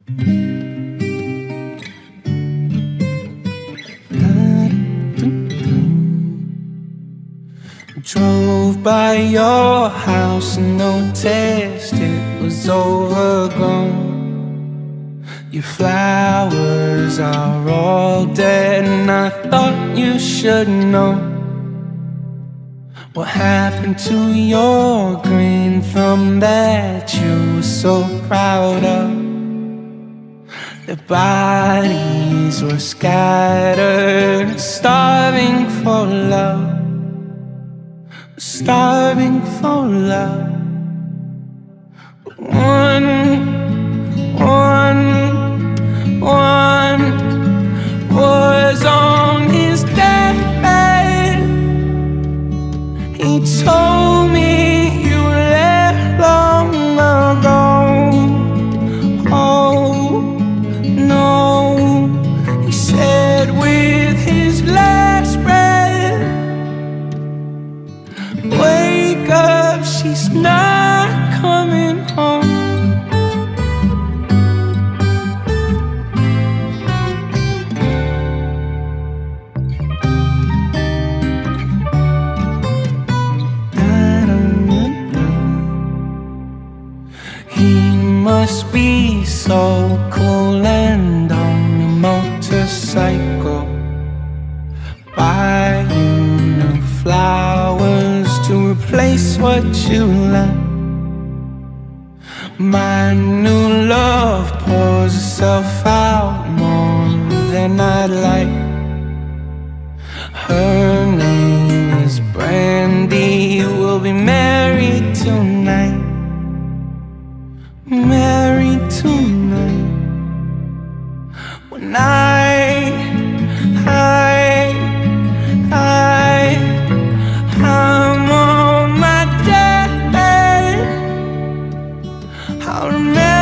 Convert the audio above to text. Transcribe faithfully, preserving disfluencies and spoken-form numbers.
Drove by your house and noticed it was overgrown. Your flowers are all dead and I thought you should know what happened to your green thumb that you were so proud of. Their bodies were scattered, starving for love, starving for love. But one, one, one was on his deathbed. He told me you left long ago. Oh no, he said with his last breath, wake up, she's not coming home. He must be so cool and on a motorcycle, buy you new flowers to replace what you left. My new love pours herself out more than I'd like. Her name is Brandy, we'll be married tonight. Married tonight. When I, I, I, I'm on my deathbed, I'll remember